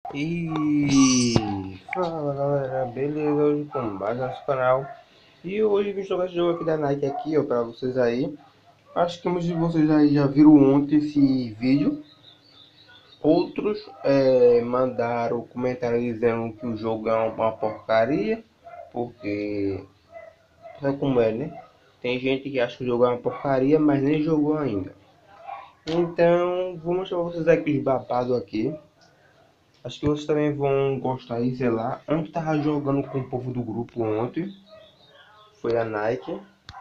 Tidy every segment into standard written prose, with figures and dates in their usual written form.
E fala galera, beleza? Hoje com mais nosso canal. E hoje eu vim jogar esse jogo aqui da Nike aqui, ó, pra vocês aí. Acho que muitos de vocês aí já viram ontem esse vídeo. Outros mandaram comentário dizendo que o jogo é uma porcaria, porque sabe como é, né? Tem gente que acha que o jogo é uma porcaria, mas nem jogou ainda. Então, vou mostrar pra vocês aqui os babados aqui. Acho que vocês também vão gostar aí, sei lá. Ontem tava jogando com o povo do grupo ontem. Foi a Nike.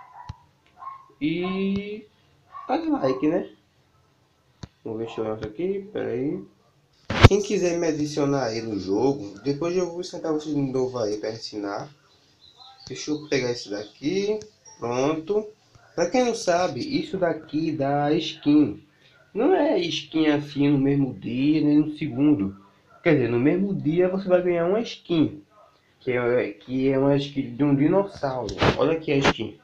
E tá de like, né? Vamos ver se eu entro aqui, pera aí. Quem quiser me adicionar aí no jogo, depois eu vou sentar vocês de novo aí para ensinar. Deixa eu pegar esse daqui. Pronto. Pra quem não sabe, isso daqui dá skin. Não é skin assim no mesmo dia, nem no segundo. Quer dizer, no mesmo dia você vai ganhar uma skin. Que é uma skin de um dinossauro. Olha aqui a skin.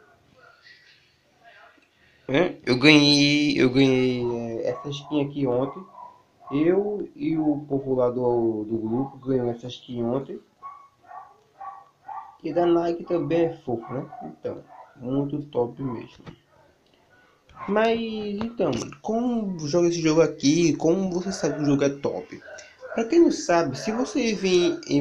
Eu ganhei essa skin aqui ontem. Eu e o povo lá do grupo ganhou essa skin ontem. E da Nike também é fofo, né? Então, muito top mesmo. Mas então, como joga esse jogo aqui? Como você sabe que o jogo é top? Pra quem não sabe, se você vir em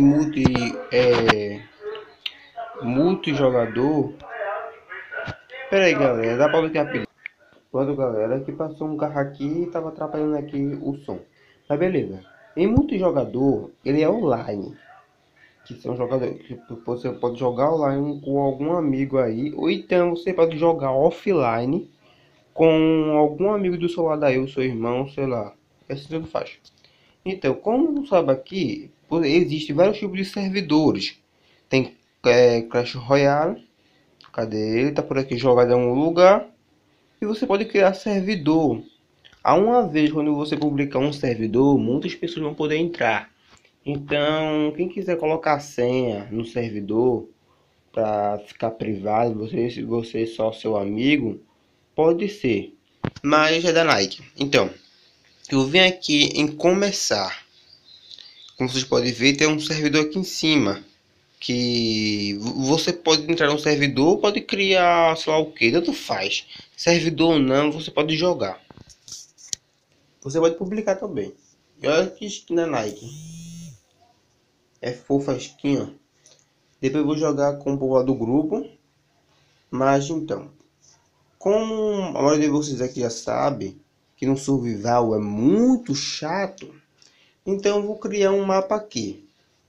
multijogador. Pera aí galera, dá pra ver que é. Pronto, galera, que passou um carro aqui e tava atrapalhando aqui o som. Mas beleza. Em multijogador, ele é online. Que são jogadores que você pode jogar online com algum amigo aí, ou então você pode jogar offline com algum amigo do seu lado aí, o seu irmão, sei lá. Esse tudo faz. Então, como não sabe aqui, existe vários tipos de servidores. Tem Clash Royale. Cadê ele? Tá por aqui jogado em algum lugar. E você pode criar servidor. A uma vez, quando você publicar um servidor, muitas pessoas vão poder entrar. Então, quem quiser colocar senha no servidor para ficar privado, você só seu amigo, pode ser. Mas é da Nike. Então, eu vim aqui em começar. Como vocês podem ver, tem um servidor aqui em cima. Que você pode entrar no servidor, pode criar, sei lá o que, tanto faz. Servidor ou não, você pode jogar. Você pode publicar também. E olha que skin da Nike. É fofa a skin, ó. Depois eu vou jogar com o povo do grupo. Mas então, como a maioria de vocês aqui já sabe que no survival é muito chato, então eu vou criar um mapa aqui.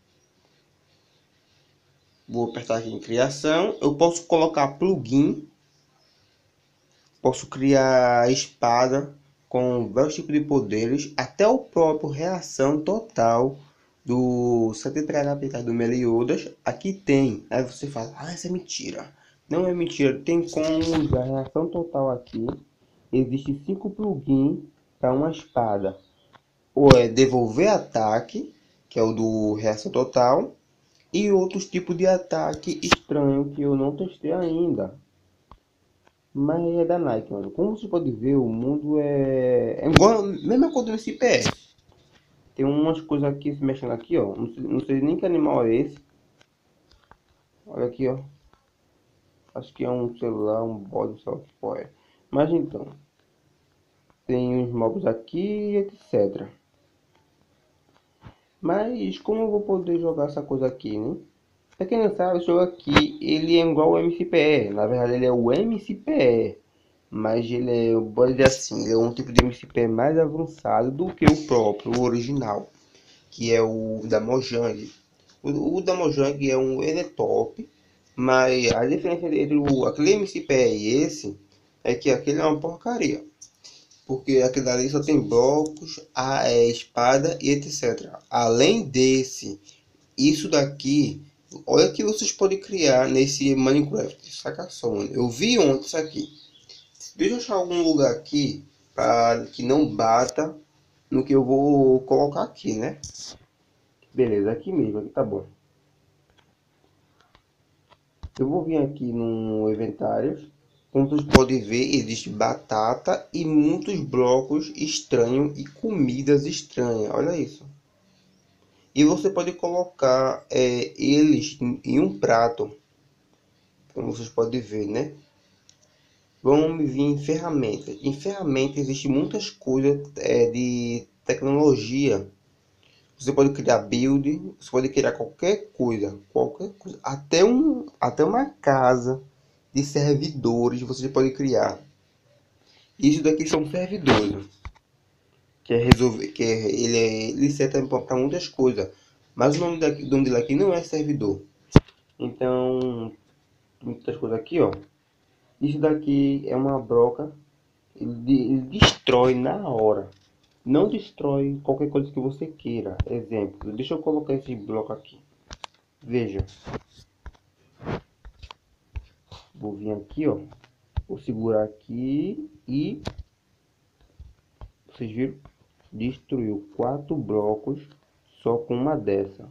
Vou apertar aqui em criação. Eu posso colocar plugin. Posso criar espada com vários tipos de poderes, até o próprio reação total do Santa aplicado do Meliodas. Aqui tem. Aí você fala, ah, isso é mentira. Não é mentira, tem como usar a reação total aqui. Existe 5 plugins para uma espada. Ou é devolver ataque, que é o do reação total, e outros tipos de ataque estranho que eu não testei ainda. Mas é da Nike, mano. Como você pode ver, o mundo é igual, mesma coisa do CPS. Tem umas coisas aqui se mexendo aqui, ó. Não sei nem que animal é esse. Olha aqui, ó. Acho que é um celular, um bode, sei lá o que for. Mas então, tem uns mobs aqui, etc. Mas como eu vou poder jogar essa coisa aqui, né? Pra quem não sabe, esse jogo aqui, ele é igual ao MCPE. Na verdade, ele é o MCPE. Mas ele é, pode dizer assim, ele é um tipo de MCP mais avançado do que o próprio o original, que é o da Mojang. O da Mojang ele é top, mas a diferença entre aquele MCP e esse é que aquele é uma porcaria, porque aquele ali só tem blocos, espada e etc. Além desse, isso daqui, olha que vocês podem criar nesse Minecraft, saca só, mano. Eu vi ontem isso aqui. Deixa eu achar algum lugar aqui para que não bata no que eu vou colocar aqui, né? Beleza, aqui mesmo, aqui tá bom. Eu vou vir aqui no inventário. Como vocês podem ver, existe batata e muitos blocos estranhos e comidas estranhas. Olha isso. E você pode colocar eles em um prato, como vocês podem ver, né? Vamos vir em ferramentas. Em ferramentas existem muitas coisas de tecnologia. Você pode criar build, você pode criar qualquer coisa, até uma casa de servidores você pode criar. Isso daqui são servidores, ele serve para muitas coisas, mas o nome dele aqui não é servidor. Então, muitas coisas aqui, ó. Isso daqui é uma broca, ele destrói na hora. Não destrói qualquer coisa que você queira. Exemplo, deixa eu colocar esse bloco aqui. Veja. Vou vir aqui, ó. Vou segurar aqui e... Vocês viram? Destruiu 4 blocos só com uma dessa.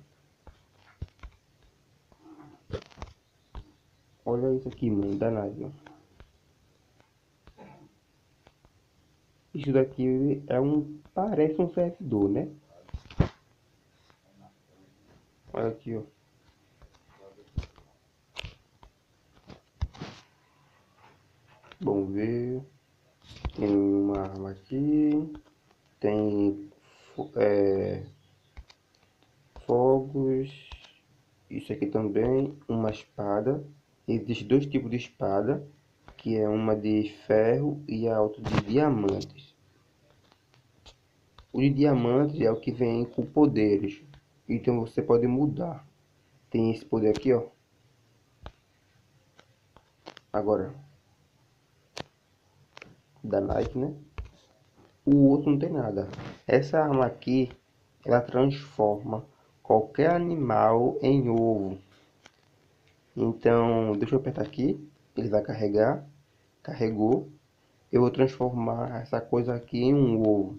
Olha isso aqui, mano. Danado. Isso daqui parece um servidor, né? Olha aqui, ó. Vamos ver. Tem uma arma aqui. Tem fogos. Isso aqui também. Uma espada. Existem 2 tipos de espada. Que é uma de ferro e a outra de diamantes. O de diamantes é o que vem com poderes. Então você pode mudar. Tem esse poder aqui, ó. Agora. Da Nike, né? O outro não tem nada. Essa arma aqui, ela transforma qualquer animal em ovo. Então, deixa eu apertar aqui. Ele vai carregar. Carregou. Eu vou transformar essa coisa aqui em um ovo.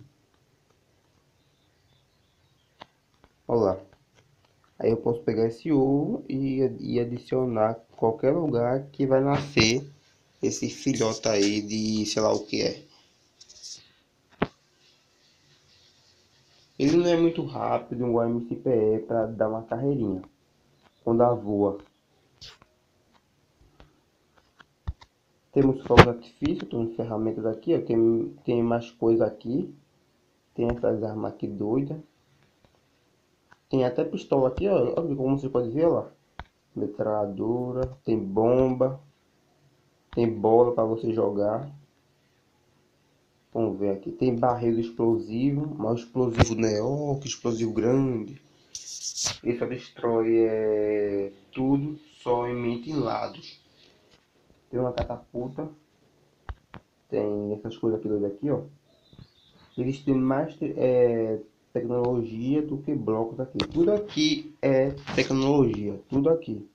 Olha lá. Aí eu posso pegar esse ovo e adicionar qualquer lugar que vai nascer esse filhote aí de sei lá o que é. Ele não é muito rápido, um MCPE para dar uma carreirinha quando a voa. Temos fogos de artifício, temos ferramentas aqui, ó. Tem mais coisa aqui. Tem essas armas aqui doidas. Tem até pistola aqui, ó. Olha como você pode ver lá. Metralhadora, tem bomba, tem bola para você jogar. Vamos ver aqui. Tem barril explosivo, mas o explosivo não é, ó, que explosivo grande. Ele só destrói tudo, só emite em lados. Tem uma catapulta. Tem essas coisas aqui, ó. Eles têm mais tecnologia do que blocos aqui. Tudo aqui é tecnologia, tudo aqui.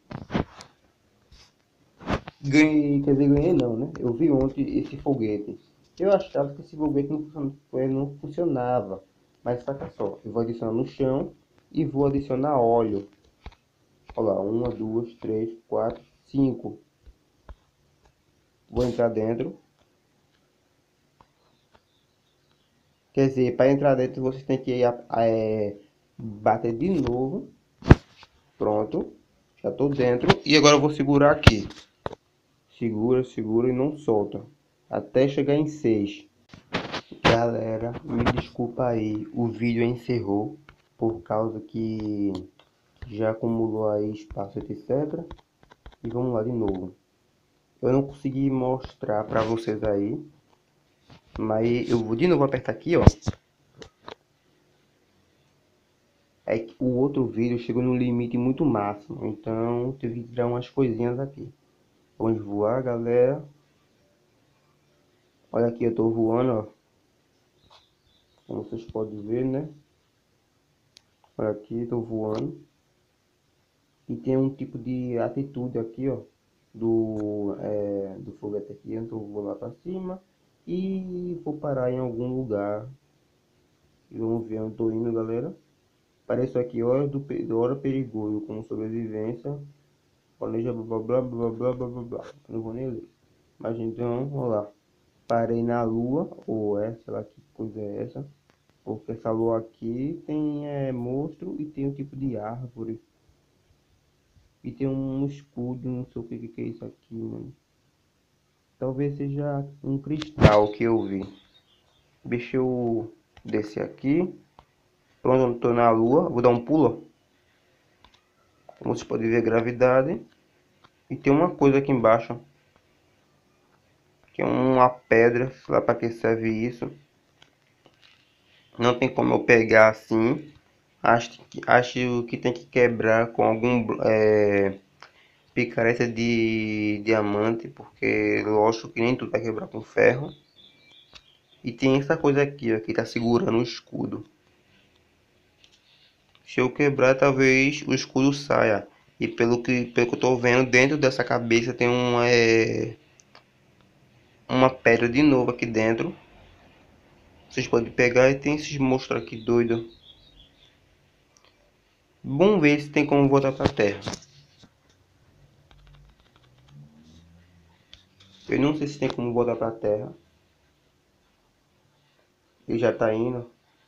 Ganhei, quer dizer, ganhei não, né? Eu vi ontem esse foguete. Eu achava que esse foguete não funcionava. Mas saca só, eu vou adicionar no chão e vou adicionar óleo. Olha lá, 1, 2, 3, 4, 5. Vou entrar dentro. Quer dizer, para entrar dentro você tem que bater de novo. Pronto. Já estou dentro. E agora eu vou segurar aqui. Segura, segura e não solta. Até chegar em 6. Galera, me desculpa aí. O vídeo encerrou. Por causa que já acumulou aí espaço, etc. E vamos lá de novo. Eu não consegui mostrar para vocês aí. Mas eu vou de novo apertar aqui, ó. É que o outro vídeo chegou no limite muito máximo. Então teve que tirar umas coisinhas aqui. Vamos voar, galera. Olha aqui, eu tô voando, ó. Como vocês podem ver, né? Olha aqui, tô voando. E tem um tipo de atitude aqui, ó. Do foguete aqui. Então eu vou lá pra cima. E vou parar em algum lugar. E vamos ver onde eu tô indo, galera. Aparece aqui, hora perigoso, como sobrevivência. Planeja blá blá blá blá blá blá blá. Não vou nem ler. Mas então, vamos lá. Parei na lua, ou sei lá que coisa é essa. Porque essa lua aqui tem monstro e tem um tipo de árvore. E tem um escudo, não sei o que é isso aqui, mano. Talvez seja um cristal que eu vi. Deixa eu descer aqui. Pronto, eu tô na lua. Vou dar um pulo. Como vocês podem ver, gravidade. E tem uma coisa aqui embaixo. Que é uma pedra. Sei lá pra que serve isso. Não tem como eu pegar assim. Acho que tem que quebrar com algum picareta de diamante. Porque lógico que nem tudo vai quebrar com ferro. E tem essa coisa aqui, ó, que tá segurando o escudo. Se eu quebrar, talvez o escudo saia. E pelo que eu tô vendo, dentro dessa cabeça tem uma pedra de novo aqui dentro. Vocês podem pegar e tem esses monstros aqui doido. Vamos ver se tem como voltar pra terra. Eu não sei se tem como voltar pra terra. Ele já tá indo.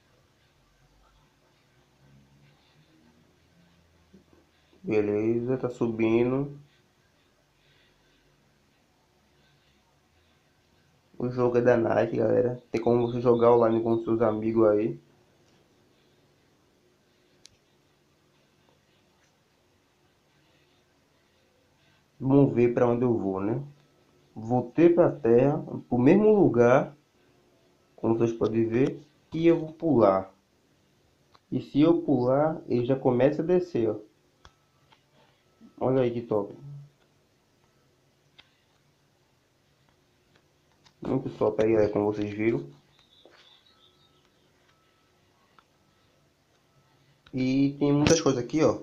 Beleza, tá subindo. O jogo é da Nike, galera. Tem como você jogar online com seus amigos aí. Vamos ver pra onde eu vou, né? Voltei pra terra, pro mesmo lugar, como vocês podem ver. E eu vou pular. E se eu pular, ele já começa a descer, ó. Olha aí que top. Muito top aí, galera, como vocês viram. E tem muitas coisas aqui, ó.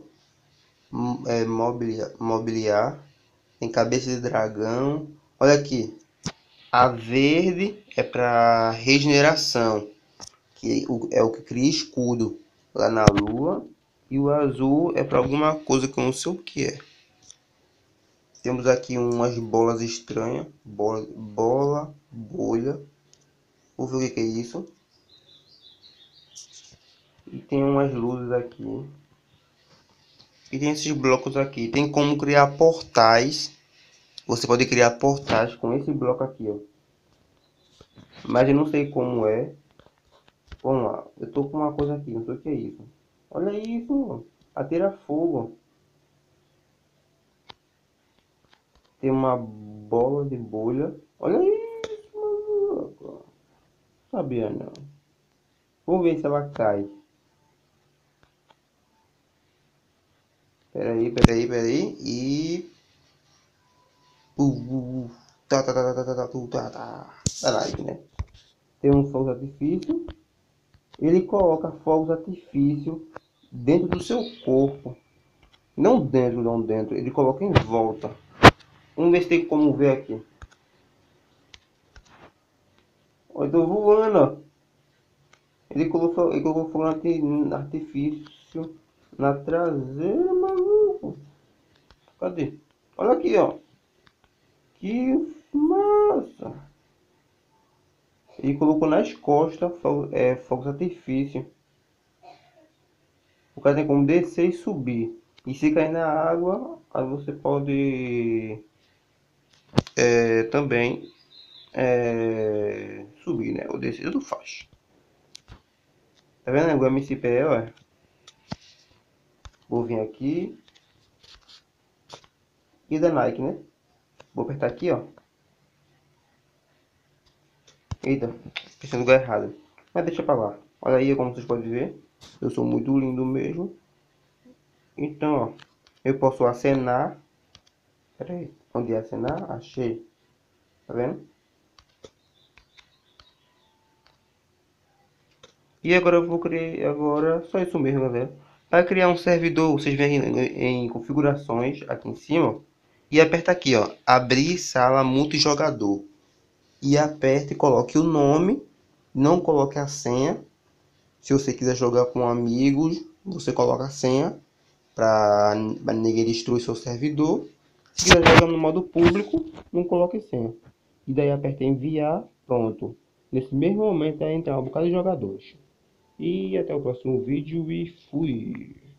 Mobiliar. Tem cabeça de dragão. Olha aqui. A verde é para regeneração. Que é o que cria escudo lá na lua. E o azul é para alguma coisa que eu não sei o que é. Temos aqui umas bolas estranhas. Bolha. Vou ver o que é isso. E tem umas luzes aqui. E tem esses blocos aqui. Tem como criar portais. Você pode criar portais com esse bloco aqui, ó. Mas eu não sei como é. Vamos lá. Eu tô com uma coisa aqui. Não sei o que é isso. Olha isso. Atira fogo. Tem uma bola de bolha. Olha isso, maluco. Sabia não. Vamos ver se ela cai. Peraí. E... Tá, tá, tá, tá, tá, tá, tá, tá. Tá like, né? Tem um fogo de artifício. Ele coloca fogos de artifício dentro do seu corpo. Não dentro. Ele coloca em volta. Vamos ver se tem como ver aqui. Olha, eu tô voando, ó. Ele colocou fogo no artifício na traseira, maluco. Cadê? Olha aqui, ó. Que massa. Ele colocou nas costas fogos de artifício. O cara tem como descer e subir. E se cair na água, aí você pode também subir, né? Ou descer, tudo faz. Tá vendo? O MCPE, ó. Vou vir aqui. E da Nike, né? Vou apertar aqui, ó. Eita, pensei no lugar errado. Mas deixa pra lá. Olha aí como vocês podem ver. Eu sou muito lindo mesmo. Então, ó. Eu posso acenar. Pera aí. Onde é acenar? Achei. Tá vendo? E agora eu vou criar. Agora só isso mesmo, galera. Para criar um servidor, vocês vêm em configurações aqui em cima. E aperta aqui, ó. Abrir sala multijogador. E aperte e coloque o nome. Não coloque a senha. Se você quiser jogar com amigos, você coloca a senha para ninguém destruir seu servidor. Se quiser jogar no modo público, não coloque senha. E daí aperta enviar, pronto. Nesse mesmo momento vai entrar um bocado de jogadores. E até o próximo vídeo e fui!